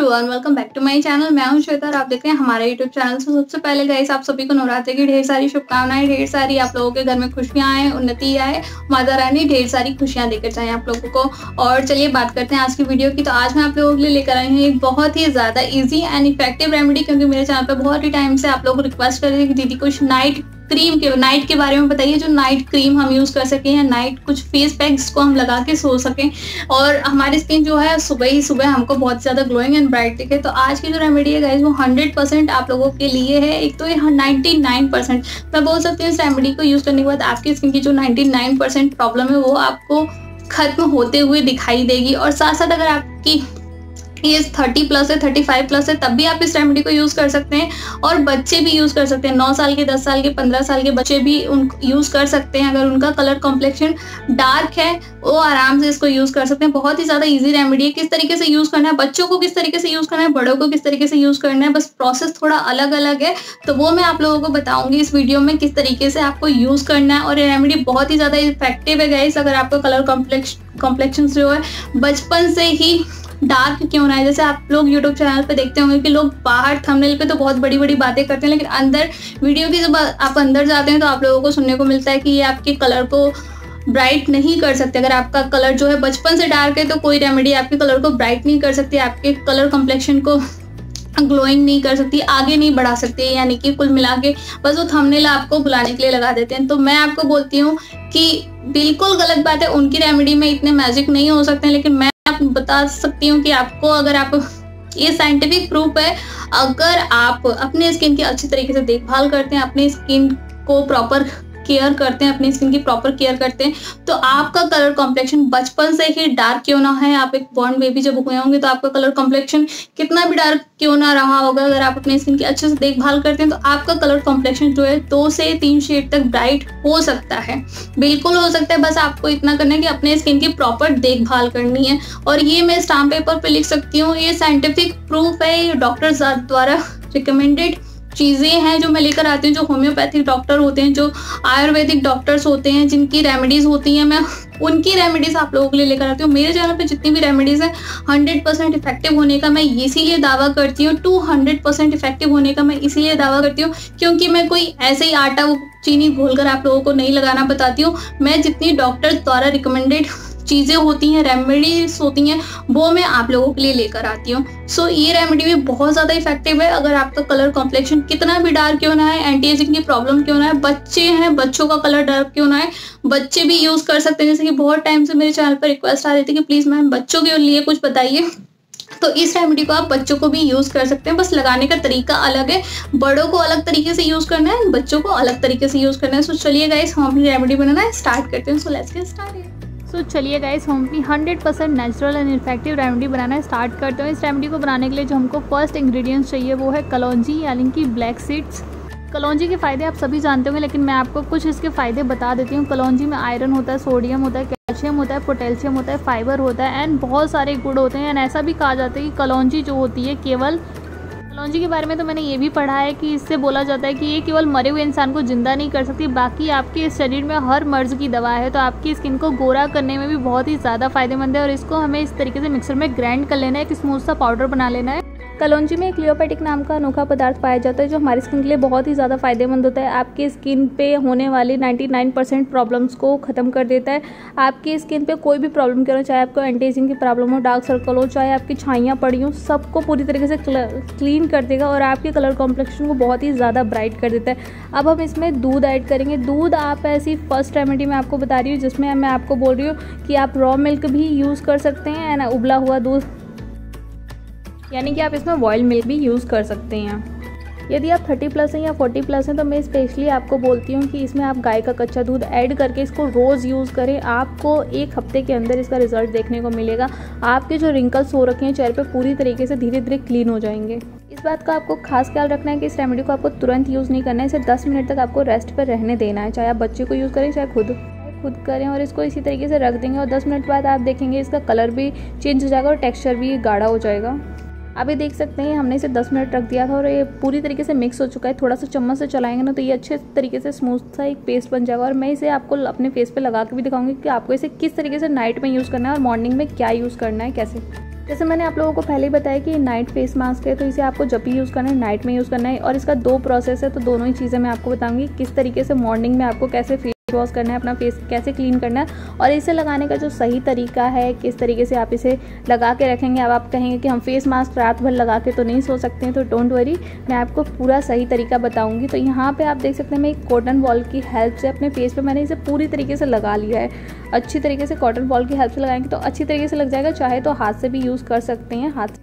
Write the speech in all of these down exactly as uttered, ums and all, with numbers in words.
Everyone, welcome back to my channel. मैं हूं श्वेता और आप देख रहे हैं हमारे यूट्यूब चैनल। से सबसे पहले गाइस, आप सभी को नवरात्रि की ढेर सारी शुभकामनाएं, ढेर सारी आप लोगों के घर में खुशियां आए, उन्नति आए, माता रानी ढेर सारी खुशियां देकर जाए आप लोगों को। और चलिए बात करते हैं आज की वीडियो की। तो आज मैं आप लोगों के लिए लेकर आई हूँ एक बहुत ही ज्यादा ईजी एंड इफेक्टिव रेमेडी, क्योंकि मेरे चैनल पर बहुत ही टाइम से आप लोग रिक्वेस्ट कर रहे थे कि दीदी कुछ नाइट क्रीम के नाइट के बारे में बताइए, जो नाइट क्रीम हम यूज़ कर सकें या नाइट कुछ फेस पैक्स को हम लगा के सो सकें और हमारी स्किन जो है सुबह ही सुबह हमको बहुत ज़्यादा ग्लोइंग एंड ब्राइट दिखे। तो आज की जो रेमेडी है गाइस वो हंड्रेड परसेंट आप लोगों के लिए है। एक तो ये नाइन्टी नाइन परसेंट मैं बोल सकती हूँ इस रेमेडी को यूज़ करने के बाद आपकी स्किन की जो नाइन्टी नाइन परसेंट प्रॉब्लम है वो आपको खत्म होते हुए दिखाई देगी। और साथ साथ अगर आपकी एज थर्टी प्लस है, थर्टी फाइव प्लस है, तब भी आप इस रेमेडी को यूज़ कर सकते हैं। और बच्चे भी यूज़ कर सकते हैं, नौ साल के, दस साल के, पंद्रह साल के बच्चे भी उन यूज़ कर सकते हैं। अगर उनका कलर कॉम्प्लेक्शन डार्क है वो आराम से इसको यूज़ कर सकते हैं। बहुत ही ज़्यादा इजी रेमेडी है। किस तरीके से यूज़ करना है, बच्चों को किस तरीके से यूज़ करना है, बड़ों को किस तरीके से यूज़ करना है, बस प्रोसेस थोड़ा अलग अलग है। तो वो मैं आप लोगों को बताऊंगी इस वीडियो में किस तरीके से आपको यूज़ करना है। और ये रेमेडी बहुत ही ज़्यादा इफेक्टिव है गाइस। अगर आपका कलर कॉम्प्लेक्स कॉम्प्लेक्शन जो है बचपन से ही डार्क क्यों ना है, जैसे आप लोग यूट्यूब चैनल पे देखते होंगे कि लोग बाहर थंबनेल पे तो बहुत बड़ी बड़ी बातें करते हैं, लेकिन अंदर वीडियो की जब आप अंदर जाते हैं तो आप लोगों को सुनने को मिलता है कि ये आपके कलर को ब्राइट नहीं कर सकते। अगर आपका कलर जो है बचपन से डार्क है तो कोई रेमेडी आपके कलर को ब्राइट नहीं कर सकती, आपके कलर कॉम्प्लेक्शन को ग्लोइंग नहीं कर सकती, आगे नहीं बढ़ा सकती। यानी कि कुल मिला के बस वो थंबनेल आपको बुलाने के लिए लगा देते हैं। तो मैं आपको बोलती हूँ कि बिल्कुल गलत बात है, उनकी रेमेडी में इतने मैजिक नहीं हो सकते हैं, लेकिन मैं आपको बता सकती हूँ कि आपको अगर आप ये साइंटिफिक प्रूफ है, अगर आप अपने स्किन की अच्छी तरीके से देखभाल करते हैं, अपनी स्किन को प्रॉपर केयर करते हैं, अपनी स्किन की प्रॉपर केयर करते हैं, तो आपका कलर कॉम्प्लेक्शन बचपन से ही डार्क क्यों ना है, आप एक बॉर्न बेबी जब हुए होंगे तो आपका कलर कॉम्प्लेक्शन कितना भी डार्क क्यों ना रहा होगा, अगर आप अपनी स्किन की अच्छे से देखभाल करते हैं तो आपका कलर कॉम्प्लेक्शन जो है दो से तीन शेड तक ब्राइट हो सकता है, बिल्कुल हो सकता है। बस आपको इतना करना है कि अपने स्किन की प्रॉपर देखभाल करनी है। और ये मैं स्टाम्प पेपर पे लिख सकती हूँ, ये साइंटिफिक प्रूफ है, ये डॉक्टर्स द्वारा रिकमेंडेड चीज़ें हैं जो मैं लेकर आती हूँ। जो होम्योपैथिक डॉक्टर होते हैं, जो आयुर्वेदिक डॉक्टर्स होते हैं, जिनकी रेमेडीज़ होती हैं, मैं उनकी रेमेडीज़ आप लोगों के लिए लेकर आती हूँ। मेरे चैनल पे जितनी भी रेमेडीज़ हैं हंड्रेड परसेंट इफेक्टिव होने का मैं इसीलिए दावा करती हूँ, टू हंड्रेड परसेंट इफेक्टिव होने का मैं इसीलिए दावा करती हूँ क्योंकि मैं कोई ऐसे ही आटा चीनी घोलकर आप लोगों को नहीं लगाना बताती हूँ। मैं जितनी डॉक्टर्स द्वारा रिकमेंडेड चीज़ें होती हैं, रेमेडीज होती हैं, वो मैं आप लोगों के लिए लेकर आती हूँ। सो so, ये रेमेडी भी बहुत ज़्यादा इफेक्टिव है। अगर आपका कलर कॉम्प्लेक्शन कितना भी डार्क क्यों ना है, एंटी एजिंग की प्रॉब्लम क्यों ना है, बच्चे हैं बच्चों का कलर डार्क क्यों ना है, बच्चे भी यूज़ कर सकते हैं। जैसे कि बहुत टाइम से मेरे चैनल पर रिक्वेस्ट आ रही थी कि प्लीज़ मैम बच्चों के लिए कुछ बताइए, तो इस रेमेडी को आप बच्चों को भी यूज़ कर सकते हैं। बस लगाने का तरीका अलग है, बड़ों को अलग तरीके से यूज़ करना है, बच्चों को अलग तरीके से यूज़ करना है। सो चलिए गाइस, हम अपनी रेमेडी बनाना स्टार्ट करते हैं। So let's get started. So so, चलिए गाइस, हम अपनी hundred percent natural and effective remedy बनाना स्टार्ट करते हैं। इस रेमेडी को बनाने के लिए जो हमको फर्स्ट इंग्रेडिएंट्स चाहिए वो है कलौंजी यानी कि ब्लैक सीड्स। कलौंजी के फ़ायदे आप सभी जानते होंगे, लेकिन मैं आपको कुछ इसके फ़ायदे बता देती हूँ। कलौंजी में आयरन होता है, सोडियम होता है, कैल्शियम होता है, पोटेशियम होता है, फाइबर होता है एंड बहुत सारे गुण होते हैं। एंड ऐसा भी कहा जाता है कि कलौंजी जो होती है केवल कलौंजी के बारे में तो मैंने ये भी पढ़ा है कि इससे बोला जाता है कि ये केवल मरे हुए इंसान को जिंदा नहीं कर सकती, बाकी आपके शरीर में हर मर्ज की दवा है। तो आपकी स्किन को गोरा करने में भी बहुत ही ज़्यादा फायदेमंद है। और इसको हमें इस तरीके से मिक्सर में ग्राइंड कर लेना है, एक स्मूथ सा पाउडर बना लेना है। कलौंजी में एक लियोपैटिक नाम का अनोखा पदार्थ पाया जाता है जो हमारी स्किन के लिए बहुत ही ज़्यादा फायदेमंद होता है। आपकी स्किन पे होने वाली नाइन्टी नाइन परसेंट प्रॉब्लम्स को ख़त्म कर देता है। आपकी स्किन पे कोई भी प्रॉब्लम क्यों हो, चाहे आपको एंटी एजिंग की प्रॉब्लम हो, डार्क सर्कल हो, चाहे आपकी छाइयाँ पड़ी हो, सबको पूरी तरीके से क्लीन कर देगा और आपके कलर कॉम्प्लेक्शन को बहुत ही ज़्यादा ब्राइट कर देता है। अब हम इसमें दूध ऐड करेंगे। दूध आप ऐसी फर्स्ट रेमेडी में आपको बता रही हूँ जिसमें मैं आपको बोल रही हूँ कि आप रॉ मिल्क भी यूज़ कर सकते हैं, एंड उबला हुआ दूध, यानी कि आप इसमें बॉइल्ड मिल्क भी यूज़ कर सकते हैं। यदि आप थर्टी प्लस हैं या फोर्टी प्लस हैं तो मैं स्पेशली आपको बोलती हूँ कि इसमें आप गाय का कच्चा दूध ऐड करके इसको रोज़ यूज़ करें। आपको एक हफ्ते के अंदर इसका रिजल्ट देखने को मिलेगा। आपके जो रिंकल्स हो रखे हैं चेहरे पे पूरी तरीके से धीरे धीरे क्लीन हो जाएंगे। इस बात का आपको खास ख्याल रखना है कि इस रेमेडी को आपको तुरंत यूज़ नहीं करना है, इसे दस मिनट तक आपको रेस्ट पर रहने देना है। चाहे आप बच्चे को यूज़ करें चाहे खुद खुद करें, और इसको इसी तरीके से रख देंगे। और दस मिनट बाद आप देखेंगे इसका कलर भी चेंज हो जाएगा और टेक्सचर भी गाढ़ा हो जाएगा। आप ये देख सकते हैं हमने इसे दस मिनट रख दिया था और ये पूरी तरीके से मिक्स हो चुका है। थोड़ा सा चम्मच से चलाएंगे ना तो ये अच्छे तरीके से स्मूथ सा एक पेस्ट बन जाएगा। और मैं इसे आपको अपने फेस पे लगा के भी दिखाऊंगी कि आपको इसे किस तरीके से नाइट में यूज़ करना है और मॉर्निंग में क्या यूज़ करना है कैसे। जैसे मैंने आप लोगों को पहले ही बताया कि नाइट फेस मास्क है, तो इसे आपको जब भी यूज़ करना है नाइट में यूज़ करना है। और इसका दो प्रोसेस है, तो दोनों ही चीज़ें मैं आपको बताऊंगी किस तरीके से मॉर्निंग में आपको कैसे फेस वॉश करना है, अपना फेस कैसे क्लीन करना है और इसे लगाने का जो सही तरीका है, किस तरीके से आप इसे लगा के रखेंगे। अब आप कहेंगे कि हम फेस मास्क रात भर लगा के तो नहीं सो सकते हैं, तो डोंट वरी, मैं आपको पूरा सही तरीका बताऊंगी। तो यहाँ पे आप देख सकते हैं मैं एक कॉटन बॉल की हेल्प से अपने फेस पे मैंने इसे पूरी तरीके से लगा लिया है। अच्छी तरीके से कॉटन बॉल की हेल्प से लगाएंगे तो अच्छी तरीके से लग जाएगा, चाहे तो हाथ से भी यूज़ कर सकते हैं। हाथ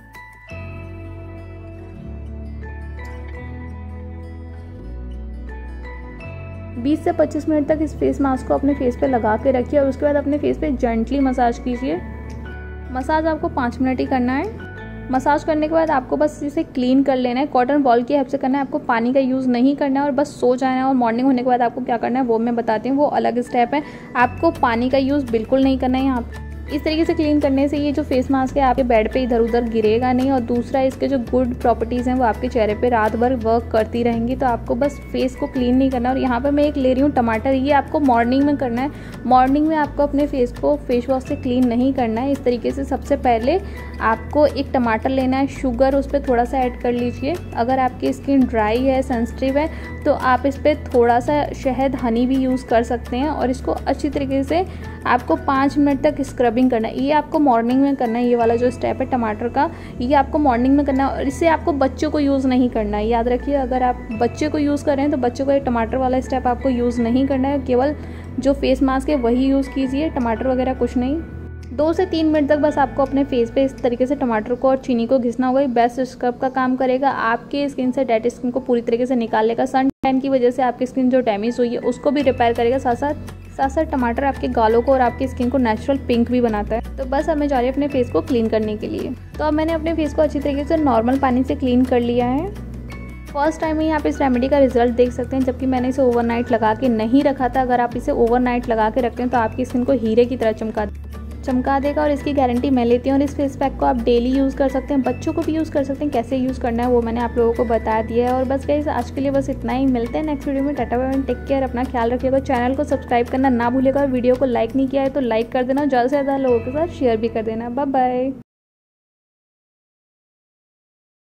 बीस से पच्चीस मिनट तक इस फेस मास्क को अपने फेस पे लगा के रखिए और उसके बाद अपने फेस पे जेंटली मसाज कीजिए। मसाज आपको पाँच मिनट ही करना है। मसाज करने के बाद आपको बस इसे क्लीन कर लेना है। कॉटन बॉल की हेल्प से करना है, आपको पानी का यूज़ नहीं करना है और बस सो जाना है। और मॉर्निंग होने के बाद आपको क्या करना है वो मैं बताती हूँ, वो अलग स्टेप है। आपको पानी का यूज़ बिल्कुल नहीं करना है यहाँ पर। इस तरीके से क्लीन करने से ये जो फेस मास्क है आपके बेड पे इधर उधर गिरेगा नहीं। और दूसरा, इसके जो गुड प्रॉपर्टीज़ हैं वो आपके चेहरे पे रात भर वर्क करती रहेंगी। तो आपको बस फेस को क्लीन नहीं करना। और यहाँ पे मैं एक ले रही हूँ टमाटर, ये आपको मॉर्निंग में करना है। मॉर्निंग में आपको अपने फेस को फेस वॉश से क्लीन नहीं करना है। इस तरीके से सबसे पहले आपको एक टमाटर लेना है, शुगर उस पर थोड़ा सा ऐड कर लीजिए। अगर आपकी स्किन ड्राई है, सेंसिटिव है, तो आप इस पर थोड़ा सा शहद, हनी भी यूज़ कर सकते हैं। और इसको अच्छी तरीके से आपको पाँच मिनट तक स्क्रबिंग करना है। ये आपको मॉर्निंग में करना है। ये वाला जो स्टेप है टमाटर का, ये आपको मॉर्निंग में करना है। और इसे आपको बच्चों को यूज़ नहीं करना है, याद रखिए। अगर आप बच्चे को यूज़ कर रहे हैं तो बच्चों को ये टमाटर वाला स्टेप आपको यूज़ नहीं करना है। केवल जो फेस मास्क है वही यूज़ कीजिए, टमाटर वगैरह कुछ नहीं। दो से तीन मिनट तक बस आपको अपने फेस पे इस तरीके से टमाटर को और चीनी को घिसना होगा। ये बेस्ट स्क्रब का काम करेगा, आपके स्किन से डेड स्किन को पूरी तरीके से निकाल लेगा। सन टैन की वजह से आपकी स्किन जो डैमेज हुई है उसको भी रिपेयर करेगा। साथ साथ साथ साथ टमाटर आपके गालों को और आपकी स्किन को नेचुरल पिंक भी बनाता है। तो बस अब मैं जा रही हूँ अपने फेस को क्लीन करने के लिए। तो अब मैंने अपने फेस को अच्छी तरीके से नॉर्मल पानी से क्लीन कर लिया है। फर्स्ट टाइम ही आप इस रेमेडी का रिजल्ट देख सकते हैं, जबकि मैंने इसे ओवरनाइट लगा के नहीं रखा था। अगर आप इसे ओवरनाइट लगा के रखते हैं तो आपकी स्किन को हीरे की तरह चमका चमका देगा। और इसकी गारंटी मैं लेती हूँ। और इस फेस पैक को आप डेली यूज़ कर सकते हैं, बच्चों को भी यूज़ कर सकते हैं। कैसे यूज़ करना है वो मैंने आप लोगों को बता दिया है। और बस गाइस आज के लिए बस इतना ही। मिलते हैं नेक्स्ट वीडियो में। Tata bye bye, take care, अपना ख्याल रखिएगा। चैनल को सब्सक्राइब करना ना भूलिएगा। और वीडियो को लाइक नहीं किया है तो लाइक कर देना, ज़्यादा से ज़्यादा लोगों के साथ शेयर भी कर देना। Bye bye.